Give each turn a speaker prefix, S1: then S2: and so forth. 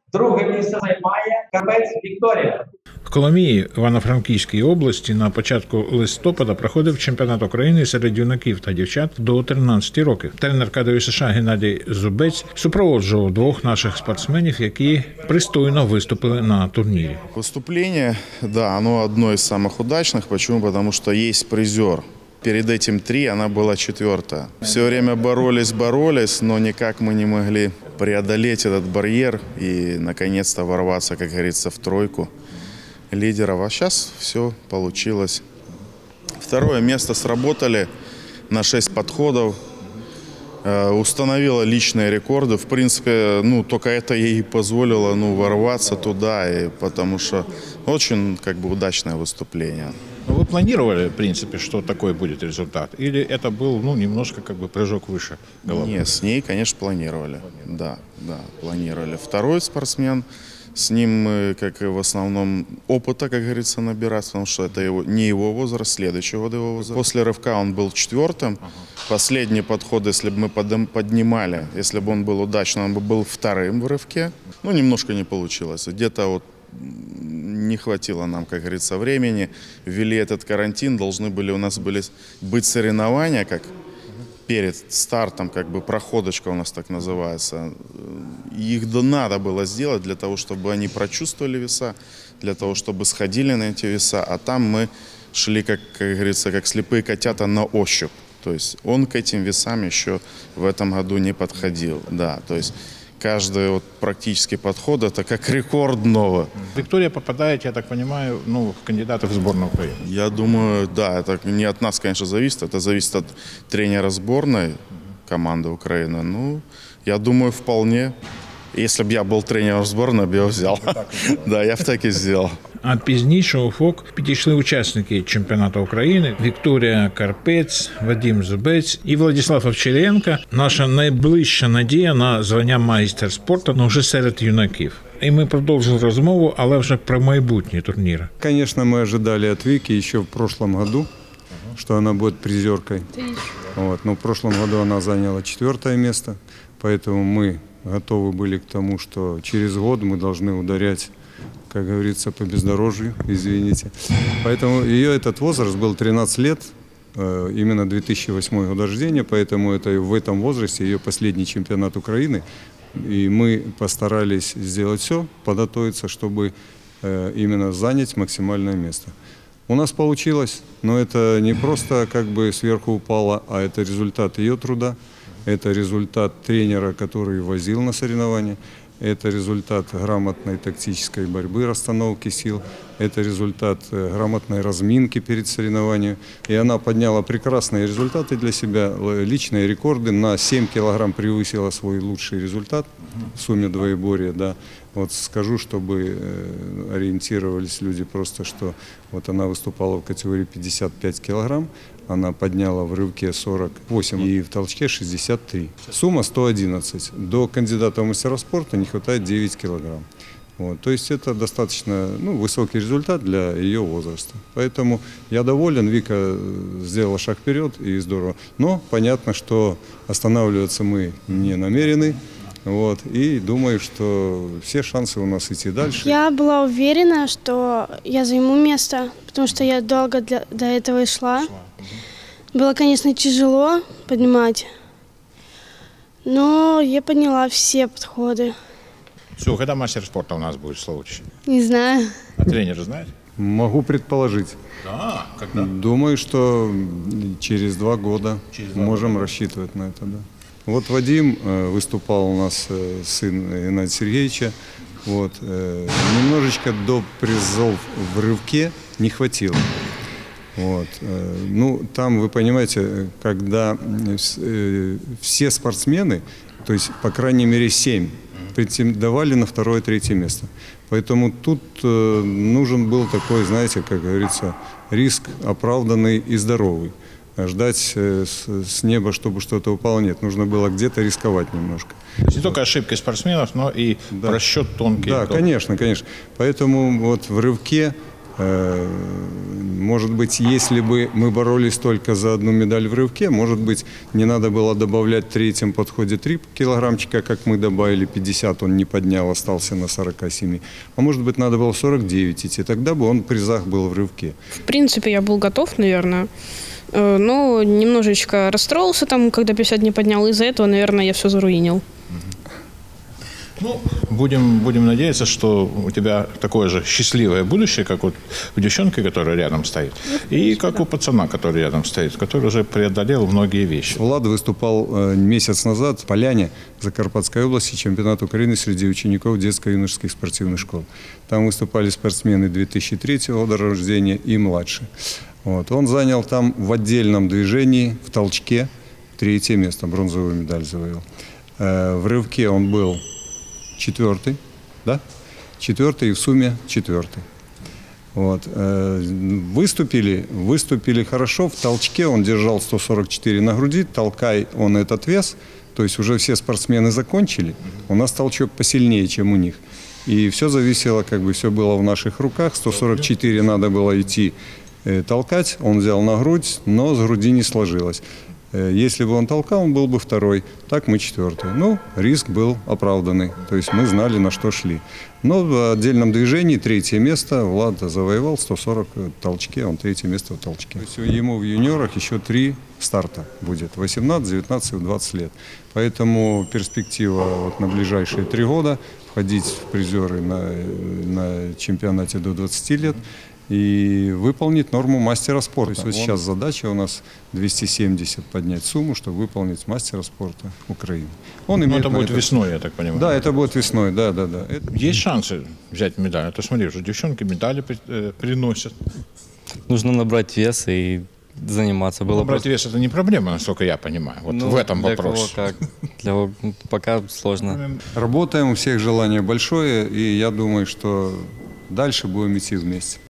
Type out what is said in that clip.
S1: Друге місце займає Карпець Вікторія.
S2: В Коломиї Івано-Франківській області на початку листопада проходив чемпіонат України серед юнаків та дівчат до 13 років. Тренер КДЮ США Геннадій Зубець супроводжував двох наших спортсменів, які пристойно виступили на турнірі.
S3: Выступление, да, оно одно из самых удачных. Почему? Потому что есть призер. Перед этим 3, она была 4-я. Все время боролись, но никак мы не могли преодолеть этот барьер и наконец-то ворваться, как говорится, в тройку лидеров. А сейчас все получилось. 2-е место сработали на 6 подходов. Установила личные рекорды. В принципе, только это ей позволило ворваться туда, потому что очень удачное выступление.
S2: Вы планировали, в принципе, что такой будет результат? Или это был немножко прыжок выше головы?
S3: Нет, с ней, конечно, планировали. Да, планировали. 2-й спортсмен, с ним мы, как и в основном, опыта, как говорится, набираться, потому что это не его возраст, следующий год его возраст. После рывка он был 4-м. Последний подход, если бы мы поднимали, если бы он был удачным, он бы был 2-м в рывке. Немножко не получилось. Где-то не хватило нам, как говорится, времени. Ввели этот карантин, должны были у нас быть соревнования, как перед стартом, проходочка у нас так называется. Их надо было сделать для того, чтобы они прочувствовали веса, для того, чтобы сходили на эти веса, а там мы шли, как говорится, как слепые котята на ощупь. То есть он к этим весам еще в этом году не подходил. Да, то есть каждый практически подход – это как рекорд нового.
S2: Виктория попадает, я так понимаю, в кандидаты в сборную Украины.
S3: Я думаю, да, это не от нас, конечно, зависит. Это зависит от тренера сборной команды Украины. Я думаю, вполне. Если бы я был тренером сборной, я бы его взял. Да, я бы так и сделал.
S2: А пізніше у ФОК підійшли учасники чемпіонату України Вікторія Карпець, Вадим Зубець і Владислав Овчаренко. Наша найближча надія на звання майстер спорту, вже серед юнаків. І ми продовжили розмову, але вже про майбутні турніри.
S4: Конечно, мы ожидали от Вики еще в прошлом году, что она будет призеркой. Но в прошлом году она заняла 4-е место, поэтому мы готовы были к тому, что через год мы должны ударять, как говорится, по бездорожью, извините. Поэтому ее этот возраст был 13 лет, именно 2008 год рождения, поэтому это в этом возрасте ее последний чемпионат Украины. И мы постарались сделать все, подготовиться, чтобы именно занять максимальное место. У нас получилось, но это не просто сверху упало, а это результат ее труда, это результат тренера, который возил на соревнования. Это результат грамотной тактической борьбы, расстановки сил. Это результат грамотной разминки перед соревнованием. И она подняла прекрасные результаты для себя, личные рекорды. На 7 килограмм превысила свой лучший результат в сумме двоеборья. Да. Скажу, чтобы ориентировались люди просто, что она выступала в категории 55 килограмм. Она подняла в рывке 48 и в толчке 63. Сумма 111. До кандидата в мастера спорта не хватает 9 килограмм. То есть это достаточно высокий результат для ее возраста. Поэтому я доволен, Вика сделала шаг вперед и здорово. Но понятно, что останавливаться мы не намерены. И думаю, что все шансы у нас идти дальше.
S5: Я была уверена, что я займу место, потому что я долго до этого и шла. Было, конечно, тяжело поднимать, но я подняла все подходы.
S2: Все, когда мастер спорта у нас будет следующий?
S5: Не знаю.
S2: А тренер знает?
S4: Могу предположить.
S2: Да, когда?
S4: Думаю, что через 2 года можем рассчитывать на это. Да. Вадим выступал у нас, сын Геннадия Сергеевича. Немножечко до призов в рывке не хватило. Там, вы понимаете, когда все спортсмены, то есть, по крайней мере, 7, претендовали на 2-е, 3-е место. Поэтому тут нужен был такой, знаете, как говорится, риск оправданный и здоровый. Ждать с неба, чтобы что-то упало, нет. Нужно было где-то рисковать немножко.
S2: То есть не только ошибки спортсменов, но и расчет тонкий.
S4: Да, конечно, конечно. Поэтому в рывке Может быть, если бы мы боролись только за одну медаль в рывке, может быть, не надо было добавлять в третьем подходе 3 килограммчика, как мы добавили, 50 он не поднял, остался на 47. А может быть, надо было 49 идти, тогда бы он в призах был в рывке.
S6: В принципе, я был готов, наверное. Но немножечко расстроился там, когда 50 не поднял. Из-за этого, наверное, я все заруинил.
S2: Ну, будем надеяться, что у тебя такое же счастливое будущее, как вот у девчонки, которая рядом стоит, и как у пацана, который рядом стоит, который уже преодолел многие вещи.
S4: Влад выступал месяц назад в Поляне Закарпатской области, чемпионат Украины среди учеников детско-юношеских спортивных школ. Там выступали спортсмены 2003 года рождения и младше. Вот. Он занял там в отдельном движении, в толчке, 3-е место, бронзовую медаль завоевал. В рывке он был 4-й, да? 4-й и в сумме 4-й. Вот. Выступили хорошо. В толчке он держал 144 на груди. Толкай он этот вес. То есть уже все спортсмены закончили. У нас толчок посильнее, чем у них. И все зависело, как бы все было в наших руках. 144 надо было идти толкать. Он взял на грудь, но с груди не сложилось. Если бы он толкал, он был бы 2-й, так мы 4-й. Ну, риск был оправданный, то есть мы знали, на что шли. Но в отдельном движении 3-е место Влад завоевал, 140 в толчке, он 3-е место в толчке. То есть ему в юниорах еще 3 старта будет, 18, 19 и 20 лет. Поэтому перспектива вот на ближайшие 3 года входить в призеры на чемпионате до 20 лет. И выполнить норму мастера спорта. То есть вот сейчас задача у нас 270 поднять сумму, чтобы выполнить мастера спорта Украины.
S2: Это будет весной, я так понимаю.
S4: Да, это будет весной, да.
S2: Есть шансы взять медаль? А то смотри, уже девчонки медали приносят.
S7: Нужно набрать вес и заниматься.
S2: Набрать вес – это не проблема, насколько я понимаю. Вот в этом вопрос.
S7: Пока сложно.
S4: Работаем, у всех желание большое, и я думаю, что дальше будем идти вместе.